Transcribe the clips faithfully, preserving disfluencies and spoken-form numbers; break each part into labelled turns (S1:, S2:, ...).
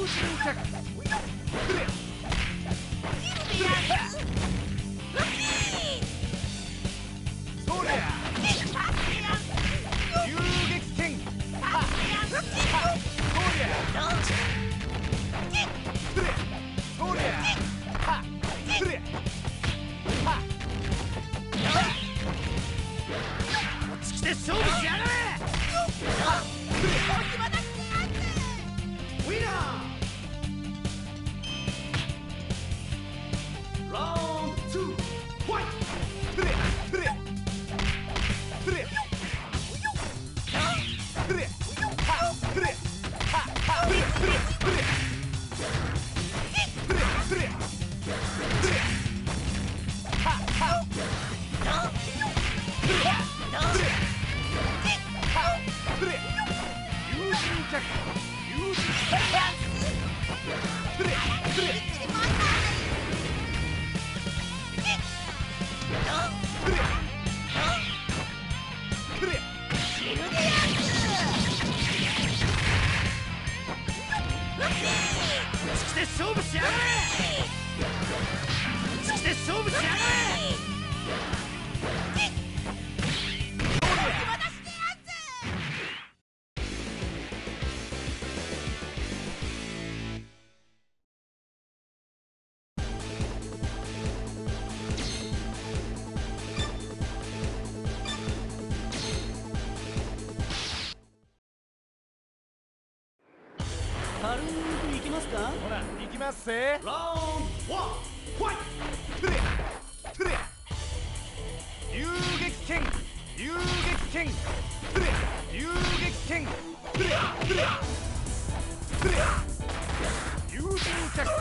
S1: 軽くいきますか。
S2: ほら行きますぜ。
S1: ラウンドワンファイ
S2: ト。トゥレトゥレ遊撃剣遊撃剣トゥレ遊撃剣トゥレトゥレトゥレ友人着トゥ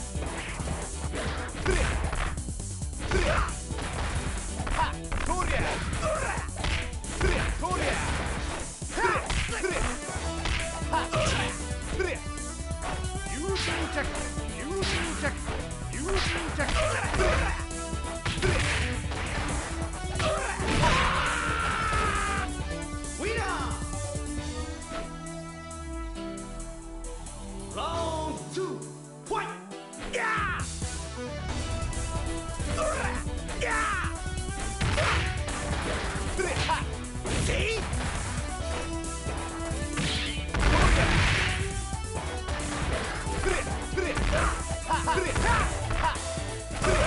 S2: レトゥレはっトリアトゥレトリアトゥレトゥレはっトゥレ友人着友人着友人着トゥレトゥレウィナーラウンドツーファイトヤーヤートゥレハッセイトゥレトゥレハットゥレハットゥレ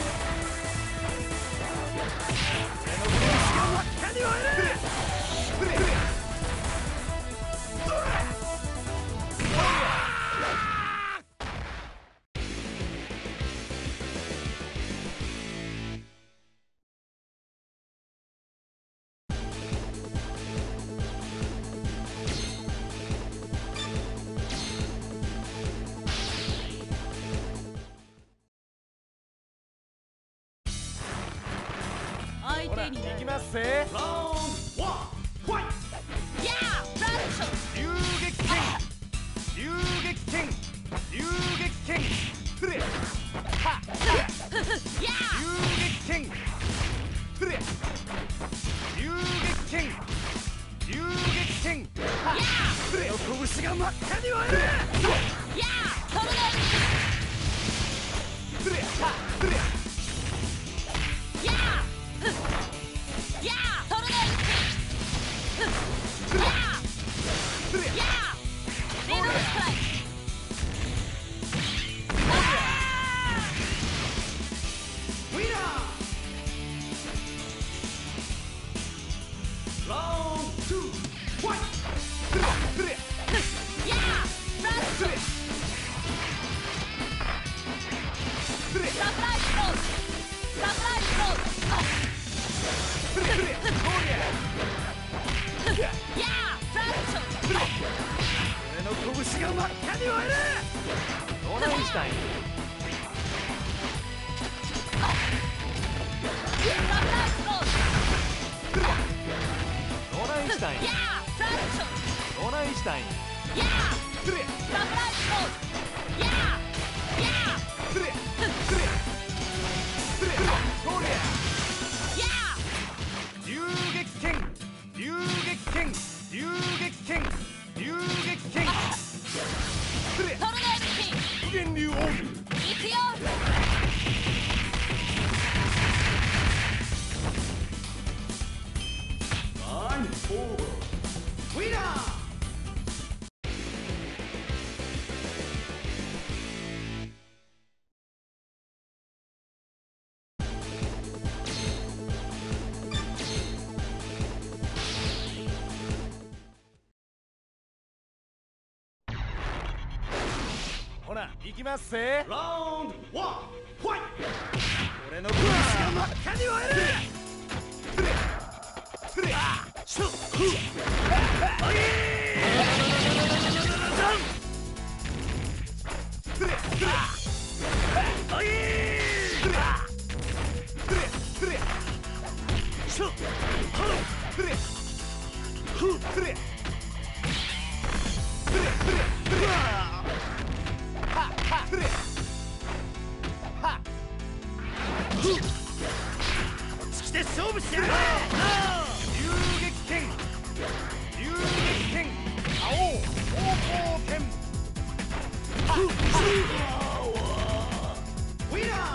S2: ほら行きますぜ。ラウンドワンファイトヤー遊撃剣遊撃剣遊撃剣トゥレはっ遊撃剣トゥレ遊撃剣遊撃剣はっトゥレの拳が真っ赤に割れる
S3: やートルネ
S2: トゥレはっトゥレ
S3: やーやートルネ
S2: トゥレ
S3: や
S2: トゥレ
S3: ーやーリノストライ
S2: ウィナーラウンドツーファイトトゥレトゥレ
S3: やーフランス
S2: トゥレトゥレ
S3: サプライズローズサプライズローズ
S2: トゥレトゥレトゥレ
S3: やーフランス
S2: 俺の拳が真っ赤に割れるドナインシュタイン
S3: サプライズローズ
S2: ドナインシュタイン
S3: やーフランス
S2: ドナインシュタイン
S3: やー
S2: トゥレ
S3: サプライズローズやーやー
S2: トゥレトゥレトゥレトリ
S3: や
S2: ア遊撃剣遊撃剣遊撃剣遊撃剣トゥレ
S3: ートルネ行くよ。
S2: ほな行きますぜ。
S1: ラウンドワンファイト。
S2: 俺の拳が真っ赤に割れる。シュッフッおいおいシュッフッ勝負してやる。流撃剣、流撃剣、青方向剣。
S1: ウィナー。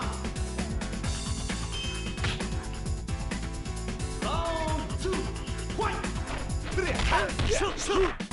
S1: ラウンドツーファイト。
S2: シュッシュッ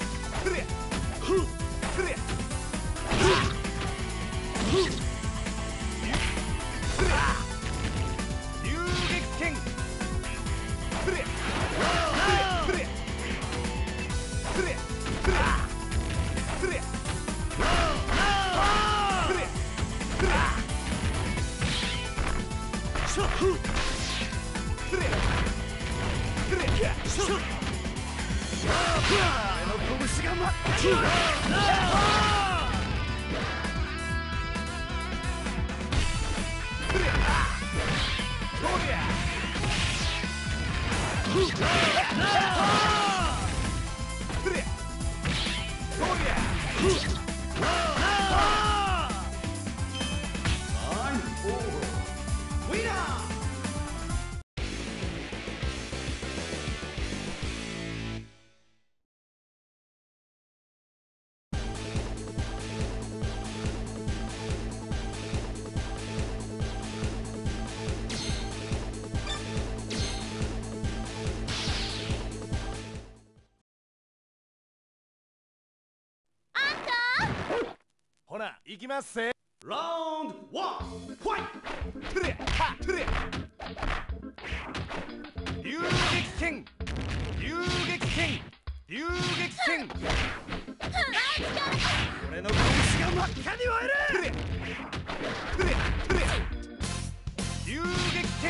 S2: ほな行きますぜ。
S1: ラウンドワンファイト。
S2: 流撃剣、流撃剣、流撃剣。俺の拳が真っ赤に割れる。流撃剣。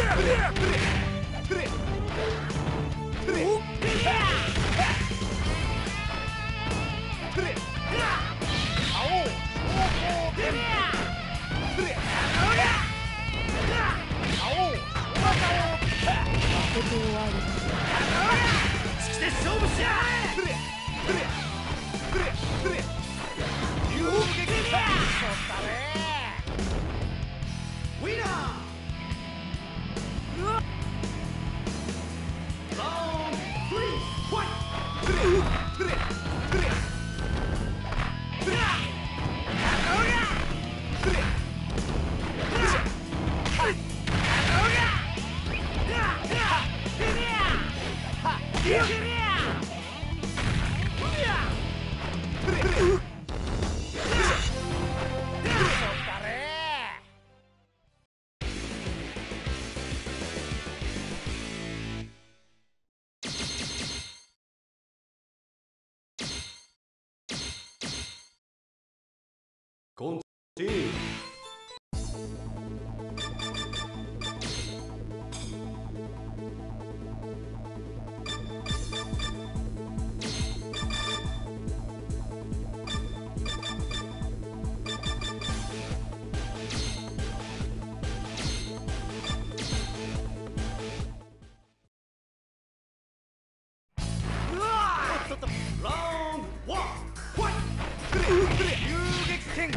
S1: Continue.
S2: Round one, fight! 遊撃剣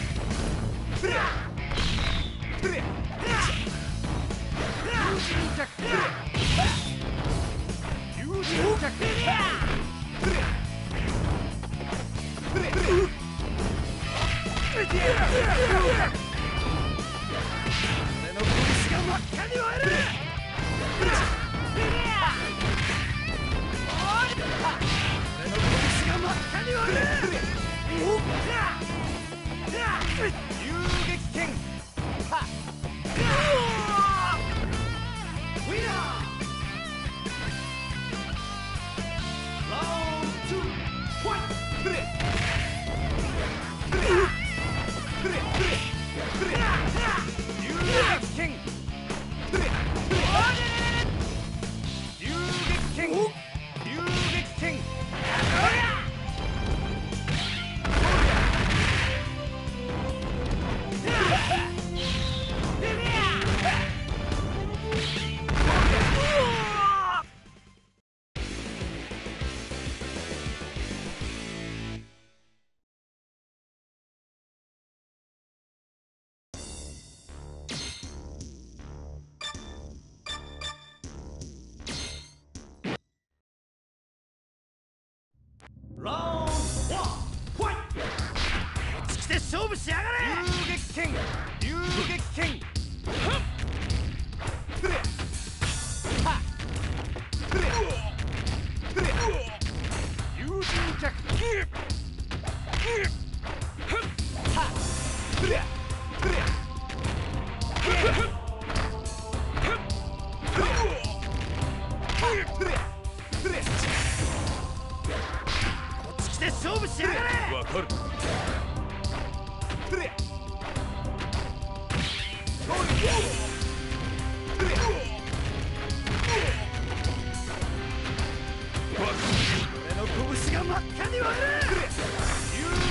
S2: ラウンドワン、ファイト！こっち来て勝負しやがれ！遊撃剣遊撃剣友人脚勝負しやがれ！わかる。俺の拳が真っ赤に割れる！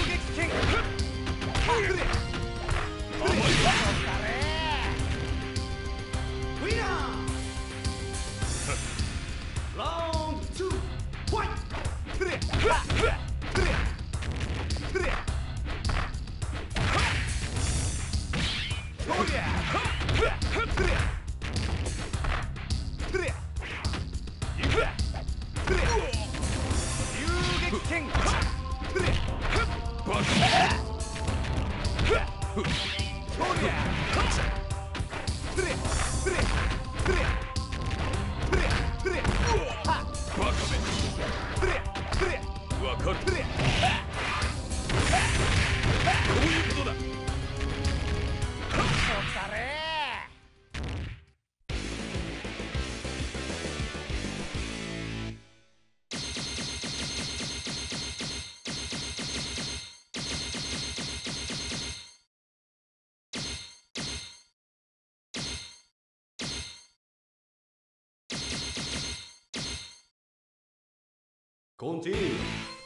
S1: Continue.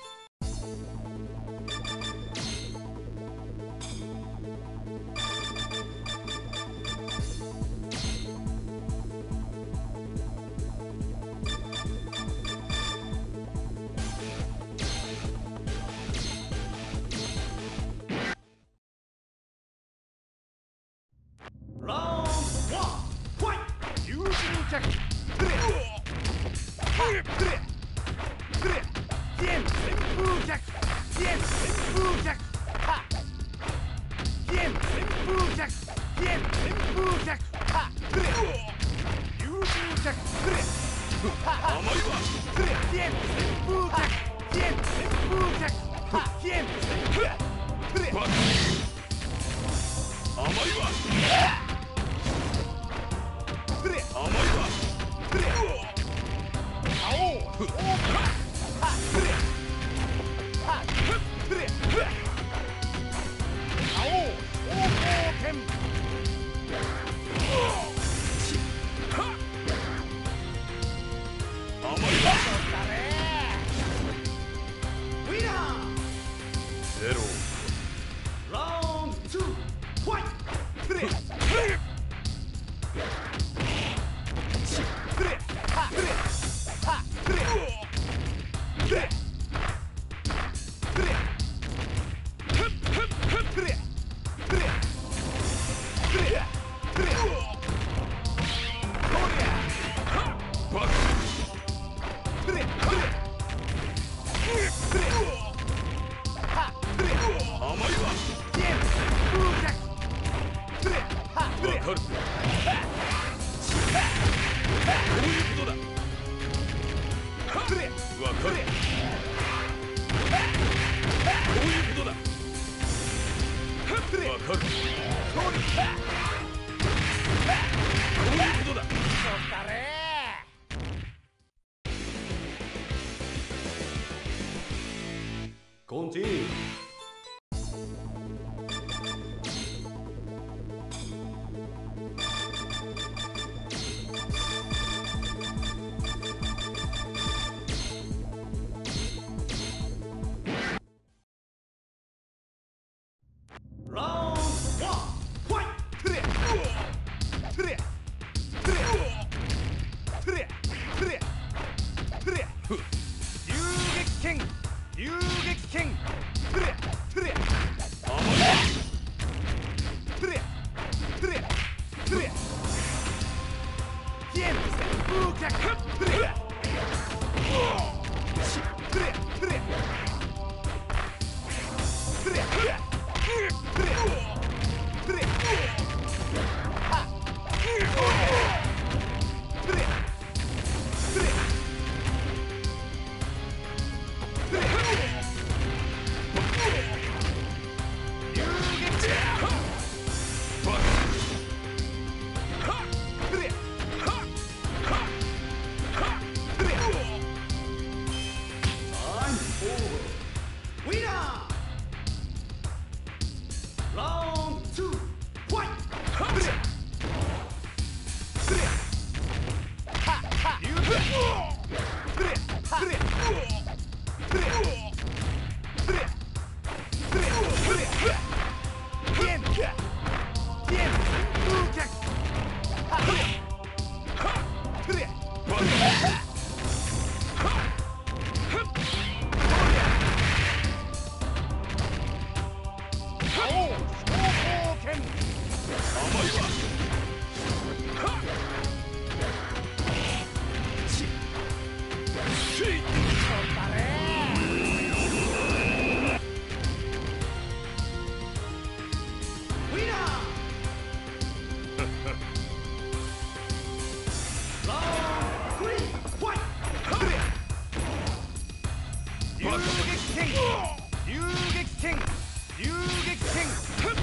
S2: Round one, fight! Using check. Tien, Senpu Jack! Tien, Senpu Jack! Ha! Tien, Senpu Jack! Tien, Senpu Jack! Ha! Using check. Ha! Tien, Senpu Jack! Tien, Senpu Jack! Ha! Tien, Senpu Round two, fight!
S1: Continue.
S2: Round one, fight! Yuge King! Yuge King!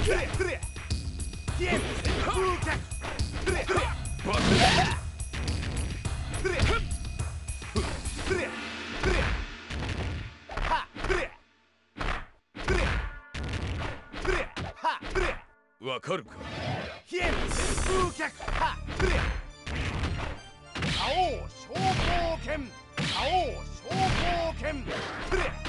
S2: わかるか。
S1: 青消防剣、青消防剣。